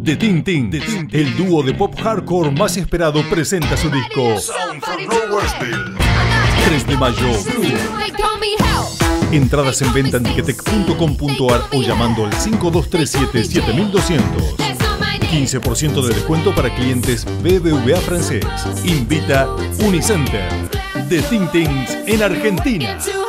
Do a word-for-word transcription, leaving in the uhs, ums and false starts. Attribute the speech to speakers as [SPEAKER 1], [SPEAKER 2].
[SPEAKER 1] The Tintin, el dúo de pop hardcore más esperado, presenta su disco
[SPEAKER 2] Sound from Nowheresville.
[SPEAKER 1] tres de mayo. Entradas en venta en ticketek punto com punto ar o llamando al cinco dos tres siete siete dos cero cero. quince por ciento de descuento para clientes B B V A francés. Invita Unicenter. The Tintins en Argentina.